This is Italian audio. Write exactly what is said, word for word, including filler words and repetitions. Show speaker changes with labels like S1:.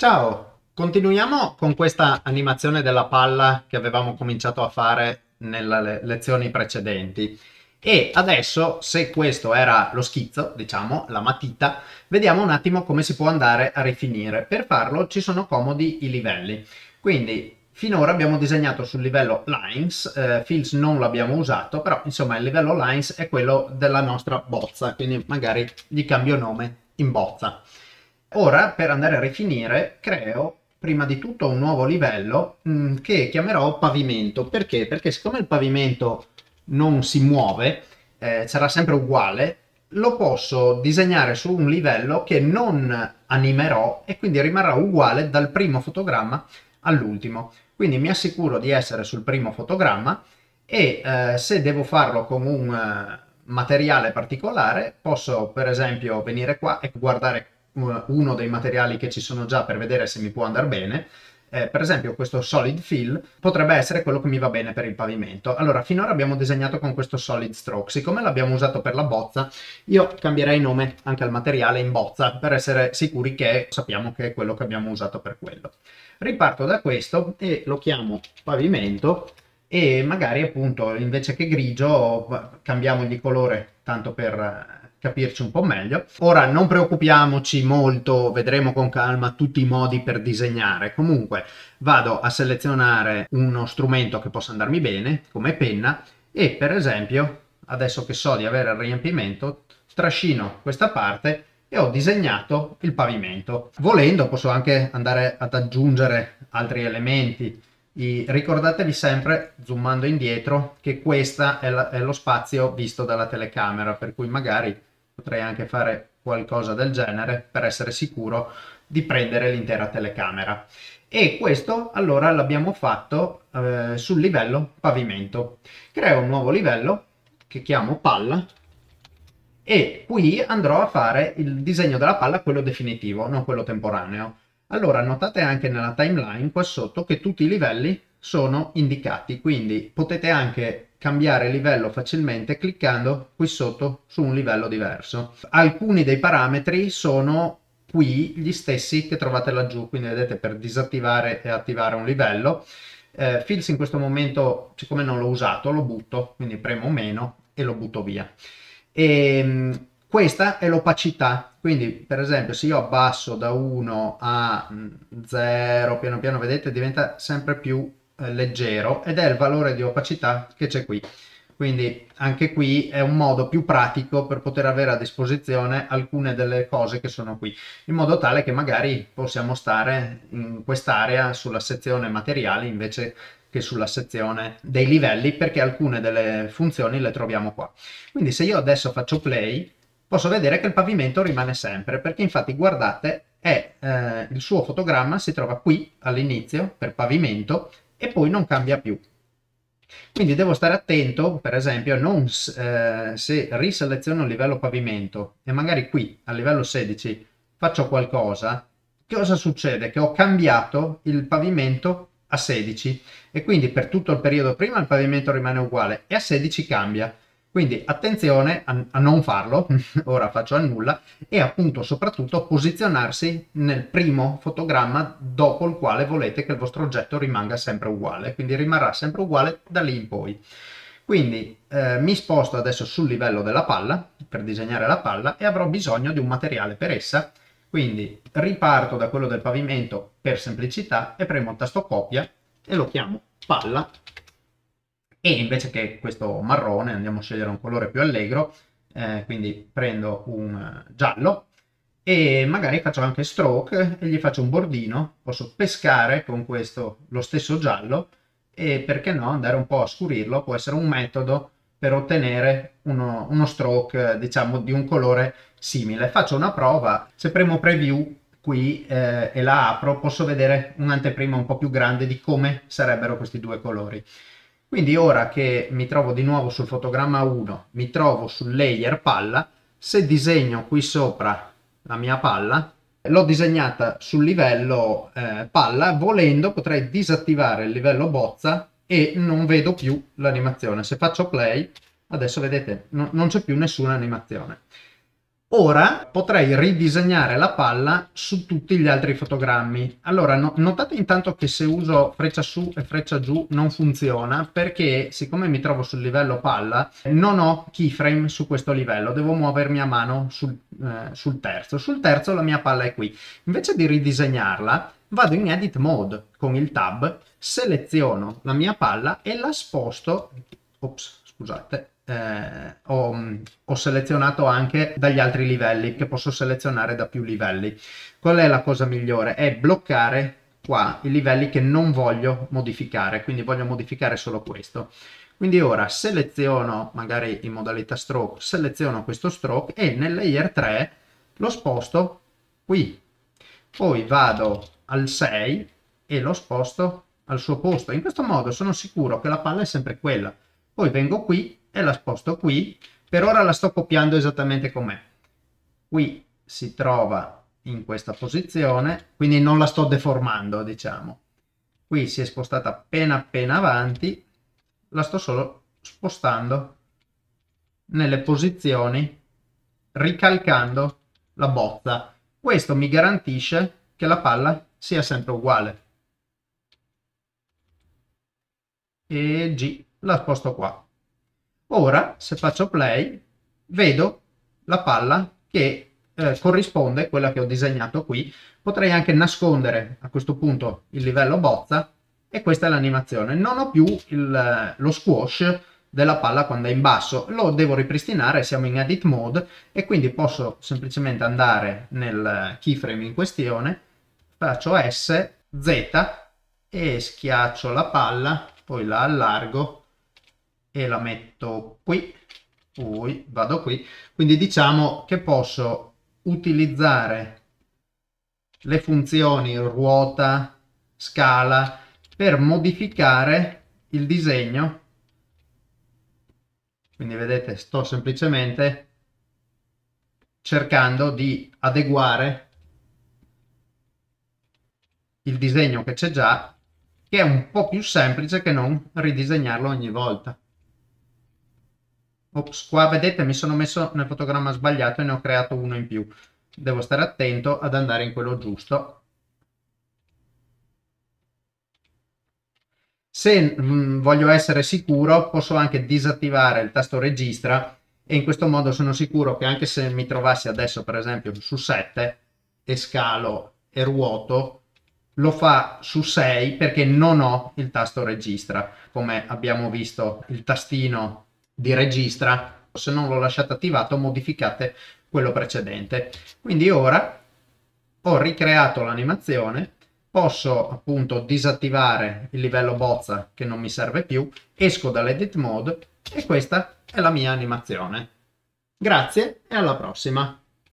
S1: Ciao, continuiamo con questa animazione della palla che avevamo cominciato a fare nelle le- lezioni precedenti. E adesso, se questo era lo schizzo, diciamo, la matita, vediamo un attimo come si può andare a rifinire. Per farlo ci sono comodi i livelli. Quindi, finora abbiamo disegnato sul livello Lines, eh, Fills non l'abbiamo usato, però insomma il livello Lines è quello della nostra bozza, quindi magari gli cambio nome in bozza. Ora, per andare a rifinire, creo prima di tutto un nuovo livello mh, che chiamerò pavimento. Perché? Perché siccome il pavimento non si muove, eh, sarà sempre uguale, lo posso disegnare su un livello che non animerò e quindi rimarrà uguale dal primo fotogramma all'ultimo. Quindi mi assicuro di essere sul primo fotogramma e eh, se devo farlo con un eh, materiale particolare, posso per esempio venire qua e guardare uh, uno dei materiali che ci sono già per vedere se mi può andare bene. Eh, per esempio questo solid fill potrebbe essere quello che mi va bene per il pavimento. Allora, finora abbiamo disegnato con questo solid stroke. Siccome l'abbiamo usato per la bozza, io cambierei nome anche al materiale in bozza per essere sicuri che sappiamo che è quello che abbiamo usato per quello. Riparto da questo e lo chiamo pavimento e magari appunto invece che grigio cambiamogli colore tanto per eh, capirci un po' meglio. Ora non preoccupiamoci molto, vedremo con calma tutti i modi per disegnare. Comunque vado a selezionare uno strumento che possa andarmi bene come penna e per esempio adesso che so di avere il riempimento trascino questa parte e ho disegnato il pavimento. Volendo posso anche andare ad aggiungere altri elementi. I, ricordatevi sempre, zoomando indietro, che questo è, è lo spazio visto dalla telecamera, per cui magari potrei anche fare qualcosa del genere per essere sicuro di prendere l'intera telecamera. E questo allora l'abbiamo fatto eh, sul livello pavimento. Creo un nuovo livello che chiamo palla e qui andrò a fare il disegno della palla, quello definitivo, non quello temporaneo. Allora notate anche nella timeline qua sotto che tutti i livelli sono indicati, quindi potete anche cambiare livello facilmente cliccando qui sotto su un livello diverso. Alcuni dei parametri sono qui gli stessi che trovate laggiù, quindi vedete per disattivare e attivare un livello. Eh, Fills in questo momento, siccome non l'ho usato, lo butto, quindi premo meno e lo butto via. E questa è l'opacità, quindi per esempio se io abbasso da uno a zero piano piano vedete diventa sempre più eh, leggero ed è il valore di opacità che c'è qui. Quindi anche qui è un modo più pratico per poter avere a disposizione alcune delle cose che sono qui, in modo tale che magari possiamo stare in quest'area sulla sezione materiali invece che sulla sezione dei livelli, perché alcune delle funzioni le troviamo qua. Quindi se io adesso faccio play, posso vedere che il pavimento rimane sempre, perché infatti guardate, è, eh, il suo fotogramma si trova qui all'inizio per pavimento e poi non cambia più. Quindi devo stare attento, per esempio, non, eh, se riseleziono il livello pavimento e magari qui a livello sedici faccio qualcosa, che cosa succede? Che ho cambiato il pavimento a sedici e quindi per tutto il periodo prima il pavimento rimane uguale e a sedici cambia. Quindi attenzione a, a non farlo, ora faccio a nulla, e appunto soprattutto posizionarsi nel primo fotogramma dopo il quale volete che il vostro oggetto rimanga sempre uguale, quindi rimarrà sempre uguale da lì in poi. Quindi eh, mi sposto adesso sul livello della palla per disegnare la palla e avrò bisogno di un materiale per essa, quindi riparto da quello del pavimento per semplicità e premo il tasto copia e lo chiamo palla. E invece che questo marrone andiamo a scegliere un colore più allegro, eh, quindi prendo un eh, giallo e magari faccio anche stroke e gli faccio un bordino, posso pescare con questo lo stesso giallo e perché no andare un po' a scurirlo, può essere un metodo per ottenere uno, uno stroke diciamo di un colore simile. Faccio una prova, se premo preview qui eh, e la apro posso vedere un'anteprima un po' più grande di come sarebbero questi due colori. Quindi ora che mi trovo di nuovo sul fotogramma uno, mi trovo sul layer palla, se disegno qui sopra la mia palla, l'ho disegnata sul livello eh, palla, volendo potrei disattivare il livello bozza e non vedo più l'animazione. Se faccio play, adesso vedete, no, non c'è più nessuna animazione. Ora potrei ridisegnare la palla su tutti gli altri fotogrammi. Allora, no, notate intanto che se uso freccia su e freccia giù non funziona, perché siccome mi trovo sul livello palla, non ho keyframe su questo livello, devo muovermi a mano sul, eh, sul terzo. Sul terzo la mia palla è qui. Invece di ridisegnarla, vado in Edit Mode con il tab, seleziono la mia palla e la sposto. Ops, scusate. Eh, ho, ho selezionato anche dagli altri livelli, che posso selezionare da più livelli. Qual è la cosa migliore? È bloccare qua i livelli che non voglio modificare, quindi voglio modificare solo questo. Quindi ora seleziono, magari in modalità stroke, seleziono questo stroke e nel layer tre lo sposto qui. Poi vado al sei e lo sposto al suo posto. In questo modo sono sicuro che la palla è sempre quella. Poi vengo qui e la sposto qui. Per ora la sto copiando esattamente com'è. Qui si trova in questa posizione, quindi non la sto deformando, diciamo. Qui si è spostata appena appena avanti, la sto solo spostando nelle posizioni, ricalcando la bozza. Questo mi garantisce che la palla sia sempre uguale. E G, la sposto qua. Ora, se faccio play, vedo la palla che eh, corrisponde a quella che ho disegnato qui. Potrei anche nascondere a questo punto il livello bozza e questa è l'animazione. Non ho più il, lo squash della palla quando è in basso, lo devo ripristinare, siamo in Edit Mode e quindi posso semplicemente andare nel keyframe in questione, faccio S, Z e schiaccio la palla, poi la allargo e la metto qui, poi vado qui, quindi diciamo che posso utilizzare le funzioni ruota, scala per modificare il disegno. Quindi vedete, sto semplicemente cercando di adeguare il disegno che c'è già, che è un po' più semplice che non ridisegnarlo ogni volta. Ops, qua vedete mi sono messo nel fotogramma sbagliato e ne ho creato uno in più. Devo stare attento ad andare in quello giusto. Se mh, voglio essere sicuro, posso anche disattivare il tasto registra e in questo modo sono sicuro che anche se mi trovassi adesso per esempio su sette e scalo e ruoto, lo fa su sei perché non ho il tasto registra. Come abbiamo visto, il tastino di registra, se non l'ho lasciato attivato, modificate quello precedente. Quindi ora ho ricreato l'animazione, posso appunto disattivare il livello bozza che non mi serve più, esco dall'edit mode e questa è la mia animazione. Grazie e alla prossima!